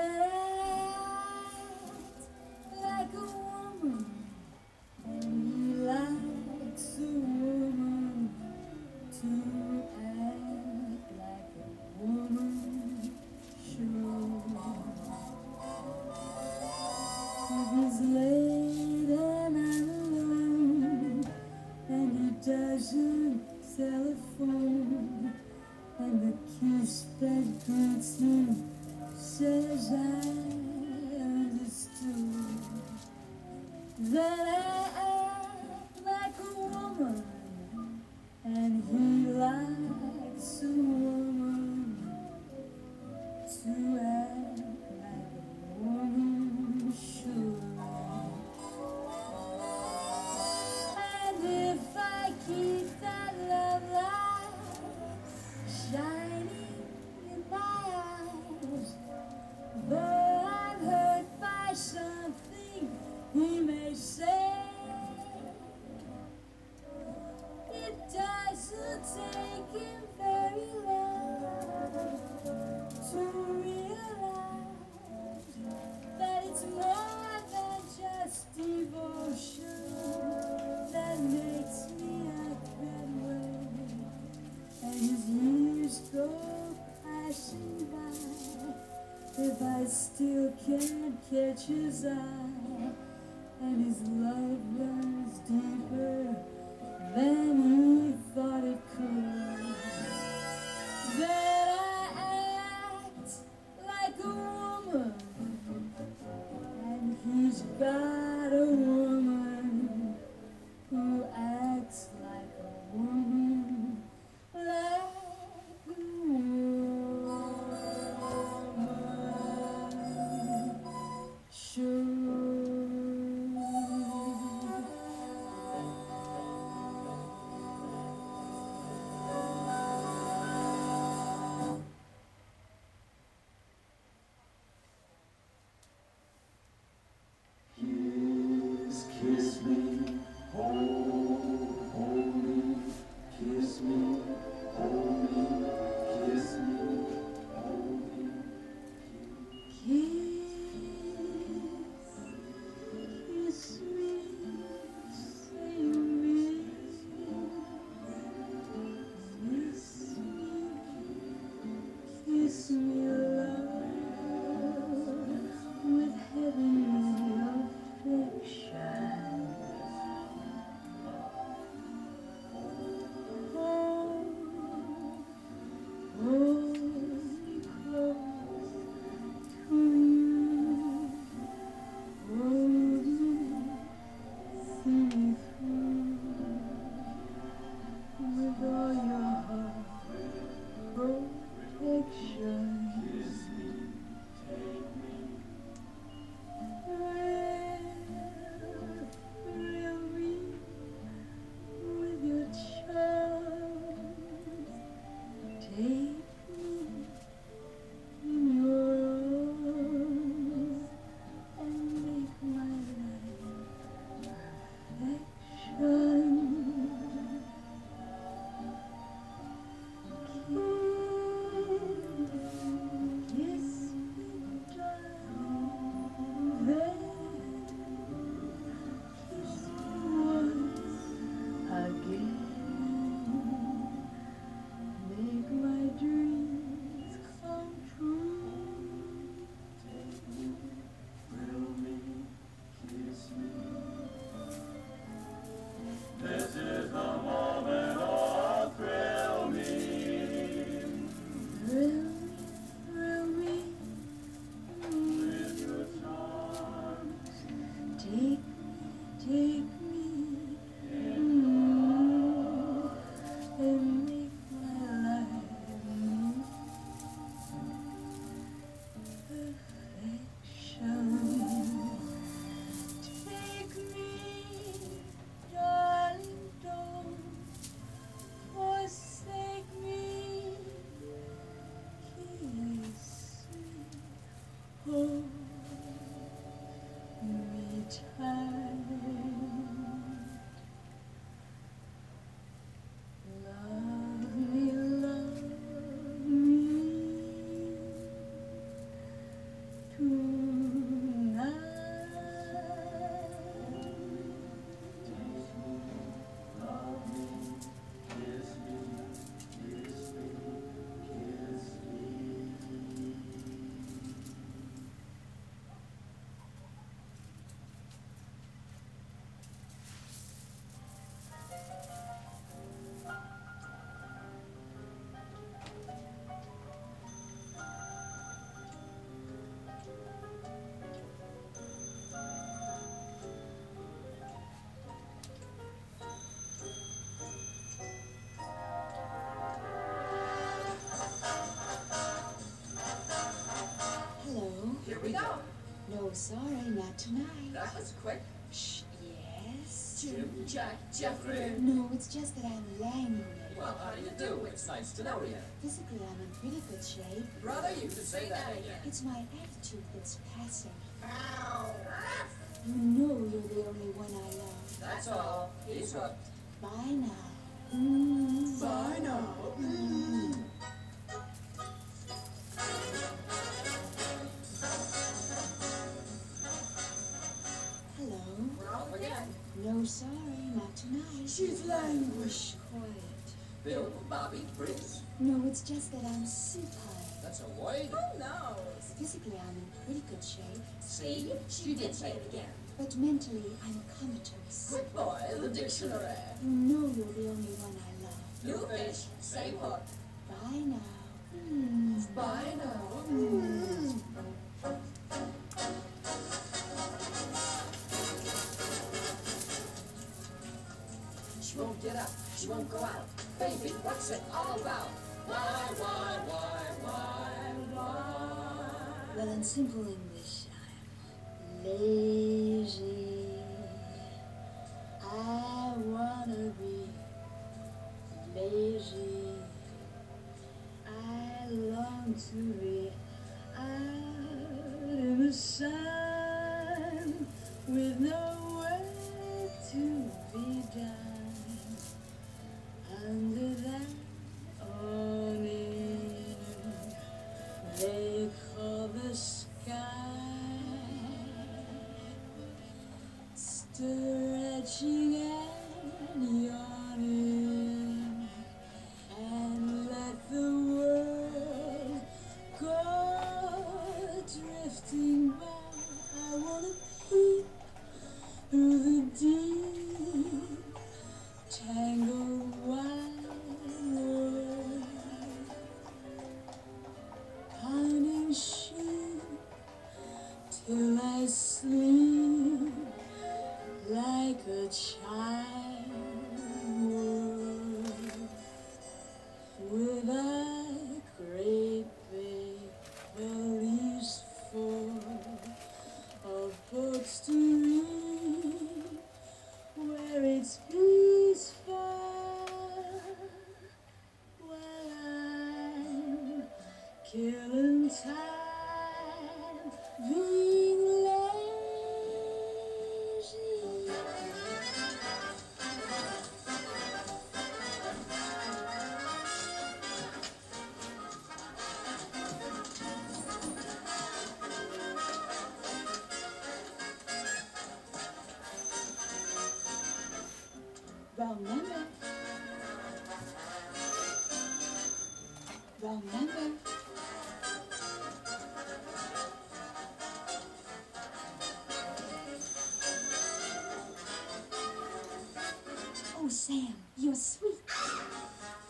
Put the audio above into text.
like a woman, and he likes a woman to act like a woman should. If he's late and I'm alone, and he doesn't telephone, and the kiss that greets me says I understood, then I act like a woman, and he likes a woman to act like a woman should. And if I keep that love light shining in my eyes, though I'm hurt by something he may say, it doesn't take him very long to realize that it's more than just devotion that makes me act that way. And his years go passing by, if I still can't catch his eye, and his love runs deeper than he thought it could, then I act like a woman, and he's got a woman who acts like a woman, like a woman should. Kiss me, hold me, kiss me, hold me, kiss me, hold me. Kiss me, say you miss me, kiss me, love, with heavenly affection. Hold me close to you, hold me, see me through with all your heart protection. Kiss me, take me, Thrill me with your charms, take me in your arms, and make my life affection. Kiss me, darling, then kiss me once again. Make my dreams come true. thrill me, kiss me. This is the moment, oh, thrill me. Thrill me With your charms, take me, and make my life perfection. Take me, darling, don't forsake me. Kiss me, hold me tight. Love me to we go. No, sorry, not tonight. That was quick. Shh, yes? Jim, Jack, Jeffrey. No, it's just that I'm languid. Well, how do you do? It's nice to know you. Physically, I'm in pretty good shape. Brother, you can say that again. It's my attitude that's passing. Ow! You know you're the only one I love. That's all. He's hooked. Bye now. Bye now. Hello? We're off again. No, sorry, not tonight. She's languid. Shh, quiet. Bill, Bobby, Bruce. No, it's just that I'm supine. That's a word. Who knows? Physically, I'm in pretty good shape, See? She did say it again. but mentally, I'm comatose. Quick boy, the dictionary. You know you're the only one I love. New fish, same hook. Bye now. Bye now. She won't get up. She won't go out. Baby, what's it all about? Why? Well, in simple English, I'm lazy. I wanna be lazy. I long to be out in the sun with no work to be done. Under that awning they call the sky, stretching and yawning, and let the world go drifting by. I wanna peep through the deep, tangled wide world, pounding sheep till I sleep like a child would, with a great big valise full of books to read, where it's peaceful while I'm killing time being lazy. Wrong number. Wrong number. Oh, Sam, you're sweet.